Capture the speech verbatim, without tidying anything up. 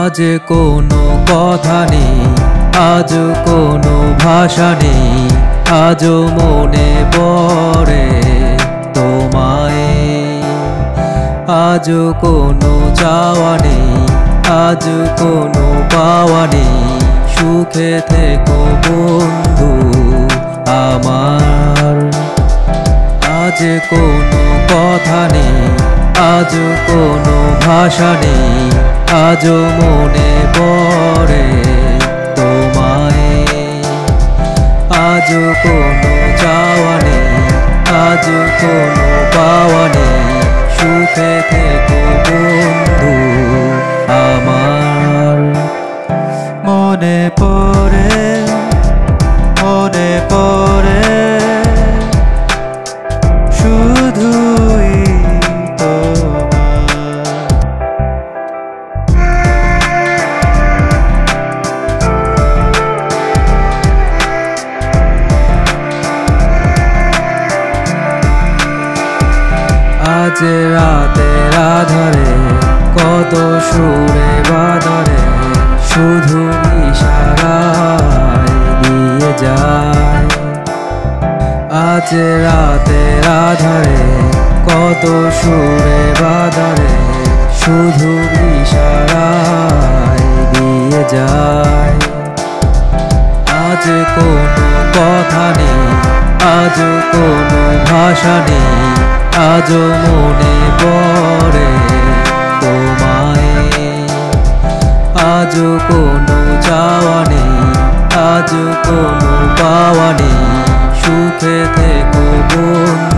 আজ কোনো কথা নেই, আজ কোনো ভাষা নেই, আজ মনে পড়ে তোমায়। আজ কোনো চাওয়া নেই, আজ কোনো পাওয়া নেই, সুখে থেকো বন্ধু আমার। আজ কোনো কথা নেই, আজ কোনো ভাষা নেই, আজ মনে পড়ে তোমায়। আজ কোনো চাওয়া নেই, আজ কোনো পাওয়া নেই, সুখে থেকো বন্ধু আমার। মনে পড়ে মনে পড়ে শুধুই আজ রাতের আধারে কত সুরে বাদরে শুধু ইশারায় দিয়ে যায়। আজ রাতের আধারে কত সুরে বাদরে শুধু ইশারায় দিয়ে যায়। আজ কোনো কথা নেই, আজ কোনো ভাষা নেই, আজ মনে পড়ে তোমায়। আজ কোনো চাওয়া নেই, আজ কোনো পাওয়া নেই, সুখে থেকো বন্ধু।